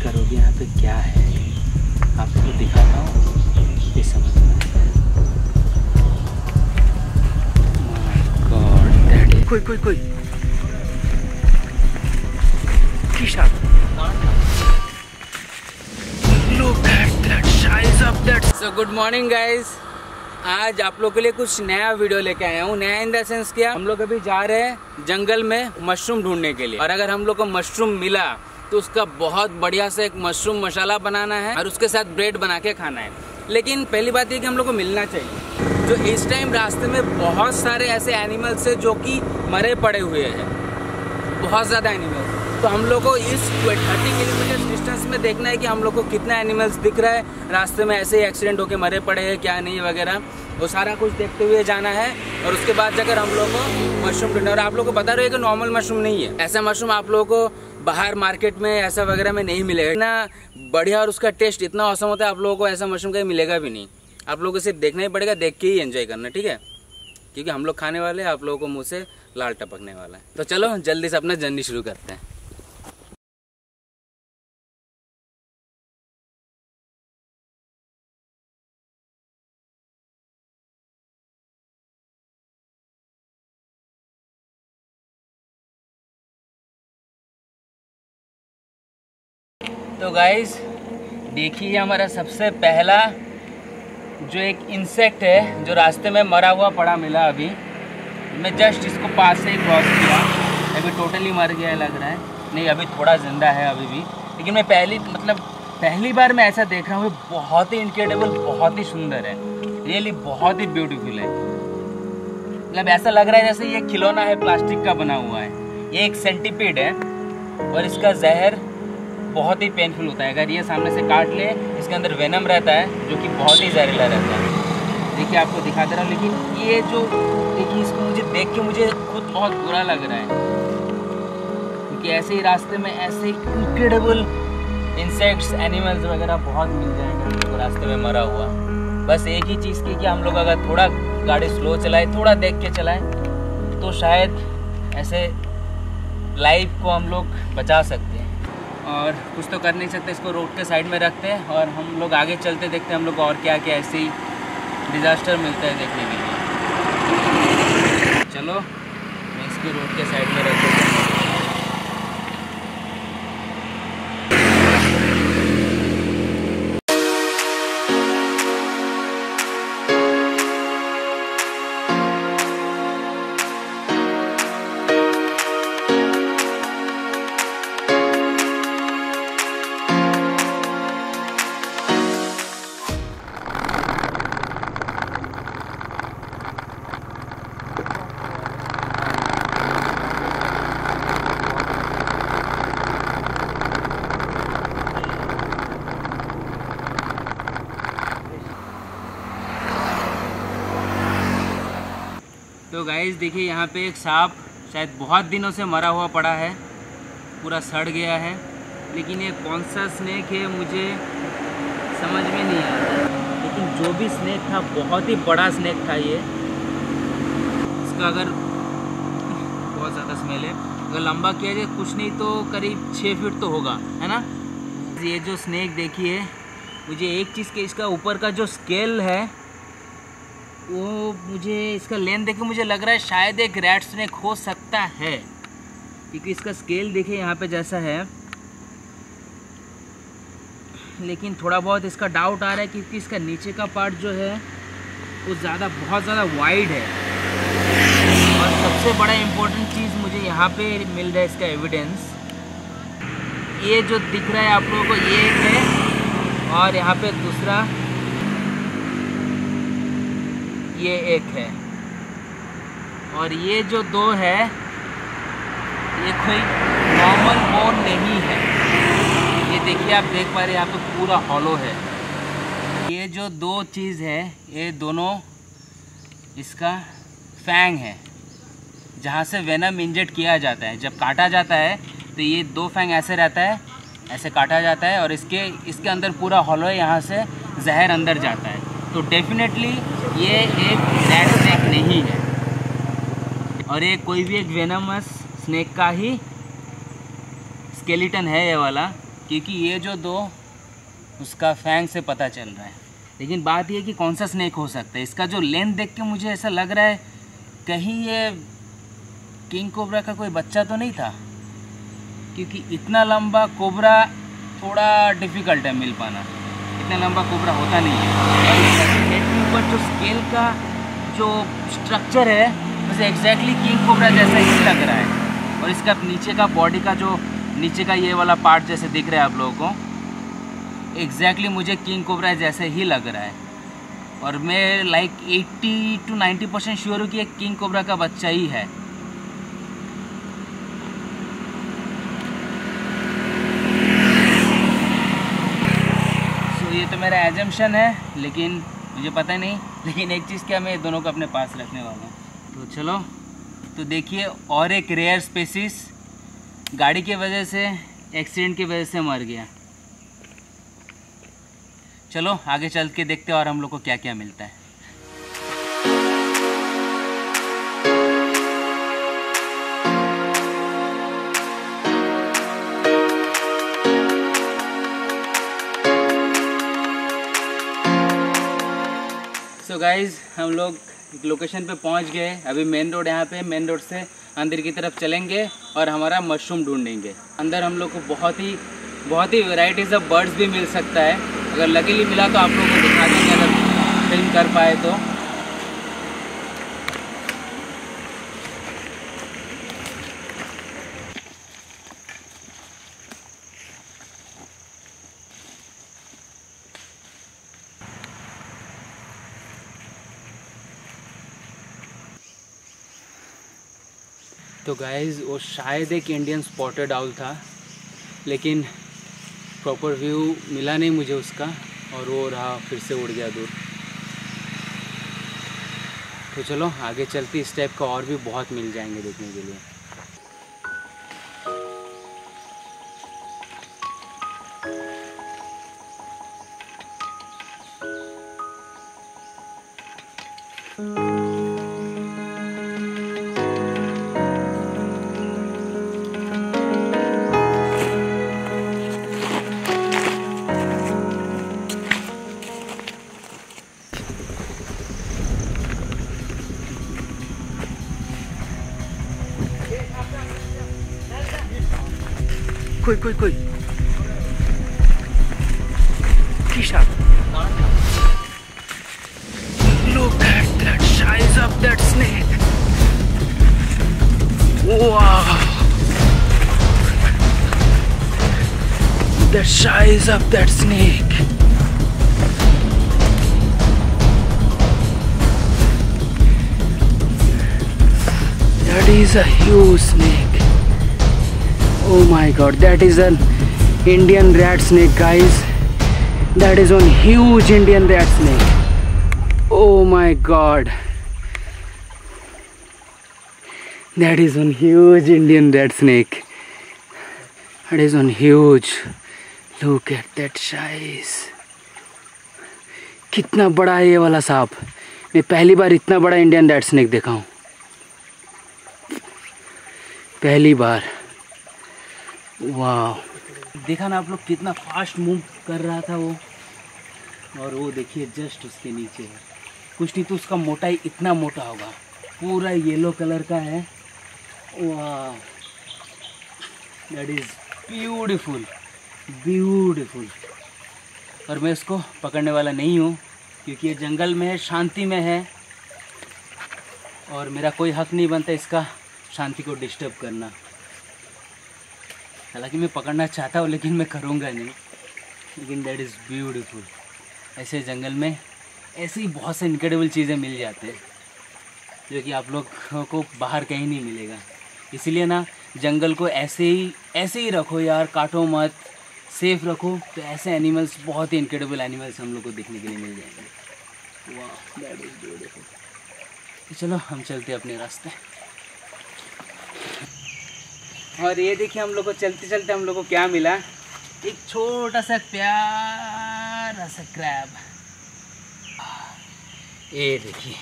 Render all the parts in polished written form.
करोगे यहाँ पे क्या है, आपको दिखाता हूँ, ये समझ में आएगा। कोई सो गुड मॉर्निंग गाइज, आज आप लोग के लिए कुछ नया वीडियो लेके आया हूँ। नया इन द सेंस क्या, हम लोग अभी जा रहे हैं जंगल में मशरूम ढूंढने के लिए, और अगर हम लोग को मशरूम मिला तो उसका बहुत बढ़िया से एक मशरूम मसाला बनाना है और उसके साथ ब्रेड बना के खाना है। लेकिन पहली बात ये कि हम लोग को मिलना चाहिए। जो इस टाइम रास्ते में बहुत सारे ऐसे एनिमल्स है जो कि मरे पड़े हुए हैं, बहुत ज़्यादा एनिमल्स। तो हम लोग को इस 30 किलोमीटर डिस्टेंस में देखना है कि हम लोग को कितना एनिमल्स दिख रहा है रास्ते में, ऐसे ही एक्सीडेंट होके मरे पड़े हैं क्या नहीं वगैरह, वो सारा कुछ देखते हुए जाना है। और उसके बाद जाकर हम लोग को मशरूम ढूंढना है। और आप लोग को पता रहे कि नॉर्मल मशरूम नहीं है, ऐसा मशरूम आप लोगों को बाहर मार्केट में ऐसा वगैरह में नहीं मिलेगा। इतना बढ़िया और उसका टेस्ट इतना औसम होता है, आप लोगों को ऐसा मशरूम कहीं मिलेगा भी नहीं। आप लोगों को सिर्फ देखना ही पड़ेगा, देख के ही एंजॉय करना, ठीक है? क्योंकि हम लोग खाने वाले हैं, आप लोगों को मुँह से लाल टपकने वाला है। तो चलो जल्दी से अपना जर्नी शुरू करते हैं। तो गाइस देखिए, हमारा सबसे पहला जो एक इंसेक्ट है जो रास्ते में मरा हुआ पड़ा मिला। अभी मैं जस्ट इसको पास से ही क्रॉस किया, अभी टोटली मर गया लग रहा है। नहीं, अभी थोड़ा जिंदा है अभी भी, लेकिन मैं पहली बार मैं ऐसा देख रहा हूँ। बहुत ही इनक्रेडिबल, बहुत ही सुंदर है, रियली बहुत ही ब्यूटीफुल है। मतलब ऐसा लग रहा है जैसे ये खिलौना है, प्लास्टिक का बना हुआ है। ये एक सेंटीपीड है और इसका जहर बहुत ही पेनफुल होता है। अगर ये सामने से काट ले, इसके अंदर वेनम रहता है जो कि बहुत ही जहरीला रहता है। देखिए आपको दिखा दे रहा हूँ, लेकिन ये जो देखिए, इसको मुझे देख के मुझे खुद बहुत बुरा लग रहा है, क्योंकि ऐसे ही रास्ते में ऐसे इनक्रेडिबल इंसेक्ट्स, एनिमल्स वगैरह बहुत मिल जाएंगे तो रास्ते में मरा हुआ। बस एक ही चीज़ की कि हम लोग अगर थोड़ा गाड़ी स्लो चलाए, थोड़ा देख के चलाए, तो शायद ऐसे लाइफ को हम लोग बचा सकते हैं। और कुछ तो कर नहीं सकते, इसको रोड के साइड में रखते हैं और हम लोग आगे चलते, देखते हैं हम लोग को और क्या क्या ऐसे ही डिज़ास्टर मिलता है देखने के लिए। चलो मैं इसको रोड के साइड में रखता हूँ। तो गाइस देखिए, यहाँ पे एक सांप शायद बहुत दिनों से मरा हुआ पड़ा है, पूरा सड़ गया है। लेकिन ये कौन सा स्नेक है मुझे समझ में नहीं आ रहा, लेकिन जो भी स्नेक था बहुत ही बड़ा स्नेक था ये। इसका अगर बहुत ज़्यादा स्मेल है, अगर लंबा किया जाए कुछ नहीं तो करीब 6 फीट तो होगा, है ना? ये जो स्नेक देखिए, मुझे एक चीज़ के इसका ऊपर का जो स्केल है वो मुझे इसका लेंथ देख के मुझे लग रहा है शायद एक रैट स्नेक हो सकता है, क्योंकि इसका स्केल देखिए यहाँ पे जैसा है। लेकिन थोड़ा बहुत इसका डाउट आ रहा है क्योंकि इसका नीचे का पार्ट जो है वो बहुत ज़्यादा वाइड है। और सबसे बड़ा इम्पोर्टेंट चीज़ मुझे यहाँ पे मिल रहा है, इसका एविडेंस। ये जो दिख रहा है आप लोगों को, ये एक है, और यहाँ पे दूसरा ये एक है, और ये जो दो है ये कोई नॉर्मल बोन नहीं है। ये देखिए, आप देख पा रहे हैं यहाँ पे पूरा हॉलो है। ये जो दो चीज़ है ये दोनों इसका फैंग है, जहाँ से वेनम इंजेक्ट किया जाता है। जब काटा जाता है तो ये दो फैंग ऐसे रहता है, ऐसे काटा जाता है और इसके अंदर पूरा हॉलो है, यहाँ से जहर अंदर जाता है। तो डेफिनेटली ये एक रैट स्नेक नहीं है, और ये कोई भी एक वेनमस स्नेक का ही स्केलेटन है ये वाला, क्योंकि ये जो दो उसका फैंग से पता चल रहा है। लेकिन बात ये कि कौन सा स्नेक हो सकता है। इसका जो लेंथ देख के मुझे ऐसा लग रहा है कहीं ये किंग कोबरा का कोई बच्चा तो नहीं था, क्योंकि इतना लंबा कोबरा थोड़ा डिफ़िकल्ट है मिल पाना। इतना लंबा कोबरा होता नहीं है। और इसका हेड के ऊपर जो स्केल का जो स्ट्रक्चर है वैसे एग्जैक्टली किंग कोबरा जैसा ही लग रहा है। और इसका नीचे का बॉडी का जो नीचे का ये वाला पार्ट जैसे दिख रहा है आप लोगों को, एग्जैक्टली मुझे किंग कोबरा जैसे ही लग रहा है। और मैं लाइक 80 to 90% श्योर हूँ कि एक किंग कोबरा का बच्चा ही है। ये तो मेरा एजम्पशन है, लेकिन मुझे पता नहीं। लेकिन एक चीज़ क्या, मैं दोनों को अपने पास रखने वाला हूँ। तो चलो, तो देखिए और एक रेयर स्पेसीज गाड़ी की वजह से, एक्सीडेंट की वजह से मर गया। चलो आगे चल के देखते हैं और हम लोग को क्या क्या मिलता है। तो गाइज़ हम लोग एक लोकेशन पे पहुंच गए। अभी मेन रोड यहाँ पे, मेन रोड से अंदर की तरफ चलेंगे और हमारा मशरूम ढूंढेंगे। अंदर हम लोग को बहुत ही वैरायटीज़ ऑफ बर्ड्स भी मिल सकता है। अगर लकीली मिला तो आप लोगों को दिखा देंगे, अगर फिल्म कर पाए तो। तो गाइज़ वो शायद एक इंडियन स्पॉटेड आउल था, लेकिन प्रॉपर व्यू मिला नहीं मुझे उसका, और वो रहा फिर से उड़ गया दूर। तो चलो आगे चलते, इस टाइप का और भी बहुत मिल जाएंगे देखने के लिए। कोई Kisha, look at that size of that snake. Wow, the size of that snake. That is a huge snake. Oh my god, that is an Indian rat snake, guys. That is one huge Indian rat snake. Oh my god, that is one huge Indian rat snake. That is one huge. Look at that size. कितना बड़ा है ये वाला सांप। मैं पहली बार इतना बड़ा इंडियन रैट स्नेक देखा हूँ, पहली बार। वाह, देखा ना आप लोग कितना फास्ट मूव कर रहा था वो। और वो देखिए जस्ट उसके नीचे है, कुछ नहीं तो उसका मोटाई इतना मोटा होगा, पूरा येलो कलर का है। वाह, दैट इज़ ब्यूटीफुल ब्यूटीफुल। और मैं इसको पकड़ने वाला नहीं हूँ, क्योंकि ये जंगल में है, शांति में है, और मेरा कोई हक नहीं बनता इसका शांति को डिस्टर्ब करना। हालांकि मैं पकड़ना चाहता हूँ, लेकिन मैं करूँगा नहीं। लेकिन दैट इज़ ब्यूटीफुल। ऐसे जंगल में ऐसे ही बहुत से इनक्रेडिबल चीज़ें मिल जाते हैं, जो कि आप लोग को बाहर कहीं नहीं मिलेगा। इसीलिए ना जंगल को ऐसे ही रखो यार, काटो मत, सेफ रखो, तो ऐसे एनिमल्स, बहुत ही इनक्रेडिबल एनिमल्स हम लोग को देखने के लिए मिल जाएंगे। वाह, दैट इज़ ब्यूटीफुल। तो चलो हम चलते हैं अपने रास्ते। और ये देखिए हम लोग को चलते चलते हम लोग को क्या मिला, एक छोटा सा प्यारा सा क्रैब। ये देखिए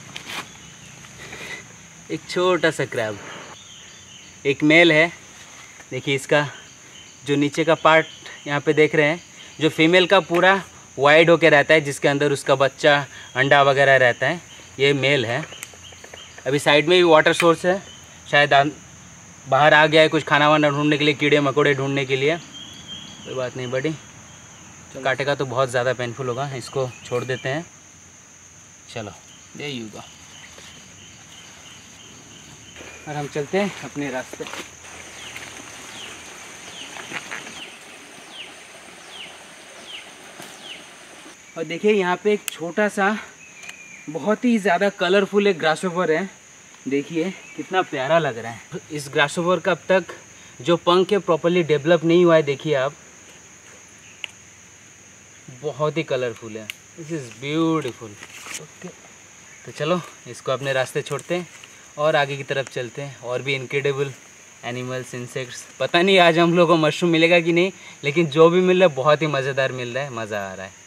एक छोटा सा क्रैब, एक मेल है। देखिए इसका जो नीचे का पार्ट यहाँ पे देख रहे हैं, जो फीमेल का पूरा वाइड होके रहता है, जिसके अंदर उसका बच्चा अंडा वगैरह रहता है, ये मेल है। अभी साइड में भी वाटर सोर्स है, शायद बाहर आ गया है कुछ खाना वाना ढूंढने के लिए, कीड़े मकोड़े ढूंढने के लिए। कोई बात नहीं बड़ी, काटेगा तो बहुत ज़्यादा पेनफुल होगा, इसको छोड़ देते हैं। चलो दे यूगा, और हम चलते हैं अपने रास्ते। और देखिए यहाँ पे एक छोटा सा बहुत ही ज़्यादा कलरफुल एक ग्रासहोपर है, देखिए कितना प्यारा लग रहा है। इस ग्रासहोपर का अब तक जो पंख है प्रॉपर्ली डेवलप नहीं हुआ है, देखिए आप, बहुत ही कलरफुल है। This is beautiful. ओके, तो चलो इसको अपने रास्ते छोड़ते हैं और आगे की तरफ चलते हैं, और भी इनक्रेडिबल एनिमल्स, इंसेक्ट्स। पता नहीं आज हम लोग को मशरूम मिलेगा कि नहीं, लेकिन जो भी मिल रहा है बहुत ही मज़ेदार मिल रहा है, मज़ा आ रहा है।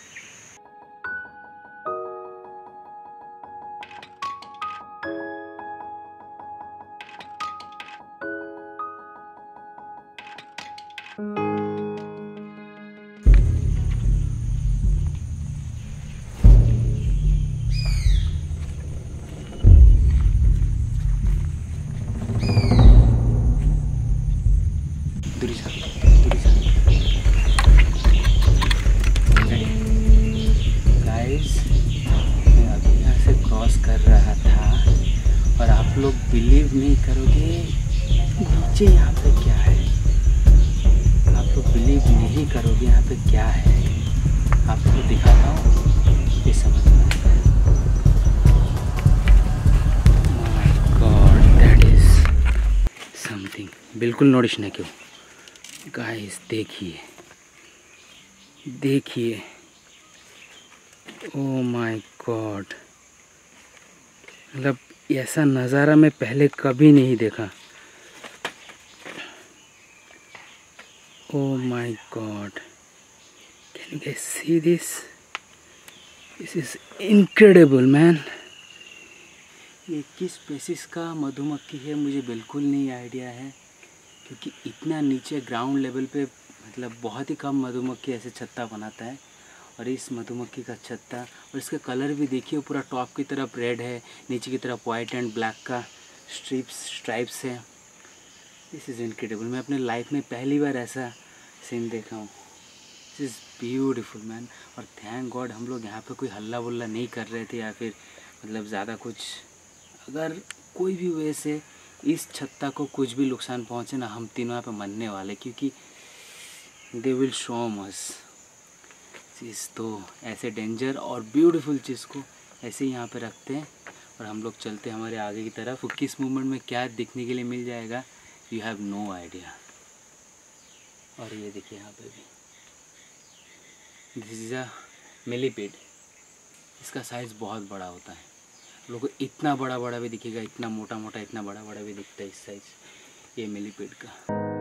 कर रहा था और आप लोग बिलीव नहीं करोगे नीचे यहाँ पे क्या है, आप लोग बिलीव नहीं करोगे यहाँ पे क्या है। आपको दिखाता हूँ, ये समझना है। My god, that is something. बिल्कुल नोटिस नहीं क्यों गाइस, देखिए देखिए, ओ माय गॉड, मतलब ऐसा नज़ारा मैं पहले कभी नहीं देखा। Oh my God, can you guys see this? This is incredible man। ये किस स्पेसिस का मधुमक्खी है मुझे बिल्कुल नहीं आइडिया है, क्योंकि इतना नीचे ग्राउंड लेवल पे मतलब बहुत ही कम मधुमक्खी ऐसे छत्ता बनाता है। और इस मधुमक्खी का छत्ता, और इसका कलर भी देखिए, पूरा टॉप की तरफ रेड है, नीचे की तरफ वाइट एंड ब्लैक का स्ट्राइप्स है। This is incredible. मैं अपने लाइफ में पहली बार ऐसा सीन देखा हूँ। This is beautiful man. और थैंक गॉड हम लोग यहाँ पे कोई हल्ला वुल्ला नहीं कर रहे थे, या फिर मतलब ज़्यादा कुछ, अगर कोई भी वजह से इस छत्ता को कुछ भी नुकसान पहुँचे ना, हम तीनों यहाँ पे मरने वाले, क्योंकि दे विल शो अस चीज़। तो ऐसे डेंजर और ब्यूटीफुल चीज़ को ऐसे ही यहाँ पे रखते हैं और हम लोग चलते हैं हमारे आगे की तरफ। किस मूवमेंट में क्या दिखने के लिए मिल जाएगा, यू हैव नो आइडिया। और ये देखिए यहाँ पे भी, दिस इज़ अ मिलीपीड। इसका साइज़ बहुत बड़ा होता है, लोगों को इतना बड़ा बड़ा भी दिखेगा, इतना मोटा मोटा, इतना बड़ा बड़ा भी दिखता है इस साइज़, ये मिलीपीड का।